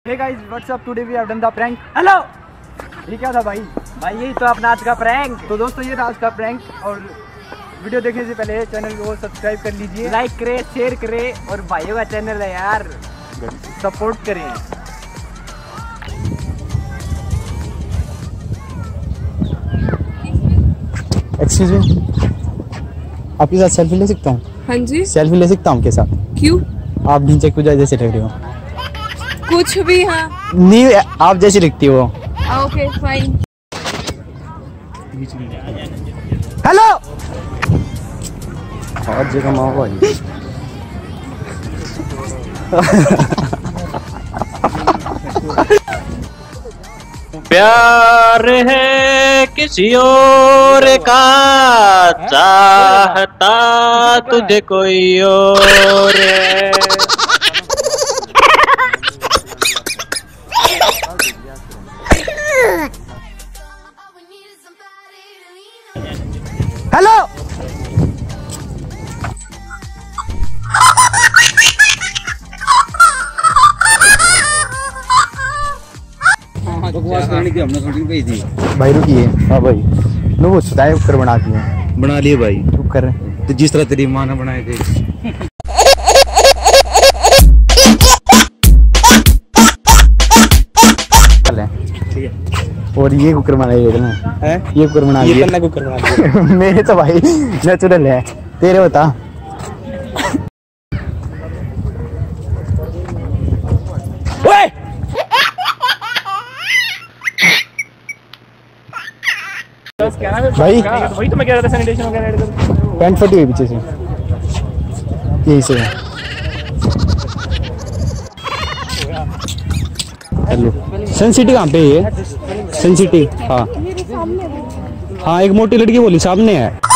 Hey guys, what's up? Today we have done the prank. Hello. ये क्या था भाई? भाई यही तो अपना आज का प्रैंक। तो दोस्तों ये था आज का प्रैंक और वीडियो देखने से पहले चैनल को सब्सक्राइब कर लीजिए, लाइक करें, शेयर करें और भाइयों का चैनल है यार, सपोर्ट करें। एक्सक्यूज मी, आपके साथ सेल्फी ले सकता हूँ? हाँ जी। सेल्फी ले सकता हूँ आपके साथ? क्यों? आप नीचे कुछ जैसे लग रहे हो। कुछ भी। हाँ नहीं, आप जैसी लगती हो। Okay fine. हेलो। और जगह माँ भाई। प्यार है किसी और का, चाहता तुझे कोई और है। हेलो। बकवास करने की हमने शूटिंग भेज दी भाई रुकिए। हाँ भाई, लो वो सुधाए कुकर बना दिए। बना लिए भाई। चुप कर रहे। तो जिस तरह तेरी माँ ने बनाए थे। और ये कुकर बना दिए ना? ये कुकर बना दिए। ये कुकर बना दिए। मेरे तो भाई नेचुरल है, तेरे बता। भाई वही तो मैं कह रहा था, सैनिटेशन वगैरह ऐड कर। पैंट फटी हुई पीछे से, यही से है। हेलो, सन सिटी कहाँ पे है? ये सन सिटी। हाँ हाँ, एक मोटी लड़की बोली सामने है।